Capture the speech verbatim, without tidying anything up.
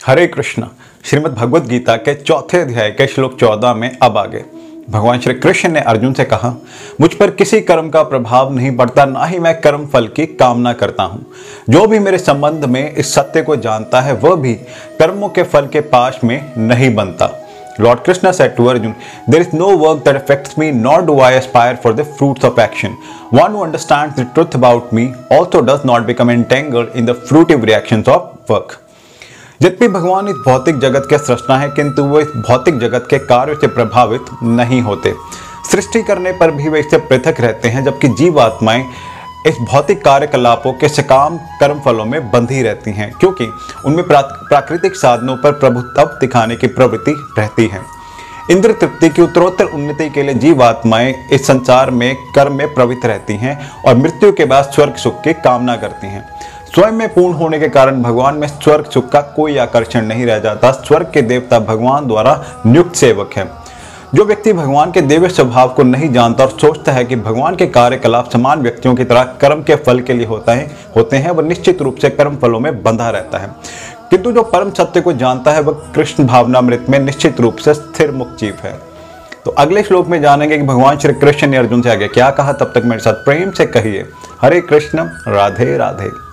हरे कृष्ण। श्रीमद् भगवद गीता के चौथे अध्याय के श्लोक चौदह में अब आगे भगवान श्री कृष्ण ने अर्जुन से कहा, मुझ पर किसी कर्म का प्रभाव नहीं पड़ता, ना ही मैं कर्म फल की कामना करता हूँ। जो भी मेरे संबंध में इस सत्य को जानता है वह भी कर्मों के फल के पाश में नहीं बनता। Lord Krishna said to Arjun, there is no work that affects me, nor do I aspire for the fruits of action. One who understands the truth about me also does not become entangled in the fruitive reactions of work. यद्यपि भगवान इस भौतिक जगत के सृष्टा है, किंतु वो इस भौतिक जगत के कार्य से प्रभावित नहीं होते। सृष्टि करने पर भी वे इससे पृथक रहते हैं, जबकि जीवात्माएं इस भौतिक कार्यकलापों के सकाम कर्म फलों में बंधी रहती हैं, क्योंकि उनमें प्राकृतिक साधनों पर प्रभुत्व दिखाने की प्रवृत्ति रहती है। इंद्र तृप्ति की उत्तरोत्तर उन्नति के लिए जीवात्माएं इस संसार में कर्म में प्रवृत्त रहती हैं और मृत्यु के बाद स्वर्ग सुख की कामना करती हैं। स्वयं में पूर्ण होने के कारण भगवान में स्वर्ग सुख का कोई आकर्षण नहीं रह जाता। स्वर्ग के देवता भगवान द्वारा नियुक्त सेवक हैं। जो व्यक्ति भगवान के देव स्वभाव को नहीं जानता और सोचता है कि भगवान के कार्यकलाप समान व्यक्तियों की तरह कर्म के फल के लिए होता है होते हैं, वह निश्चित रूप से कर्म फलों में बंधा रहता है। किंतु जो परम सत्य को जानता है वह कृष्ण भावनामृत में निश्चित रूप से स्थिर मुक्त जीव है। तो अगले श्लोक में जानेंगे कि भगवान श्री कृष्ण ने अर्जुन से आगे क्या कहा। तब तक मेरे साथ प्रेम से कहिए, हरे कृष्ण, राधे राधे।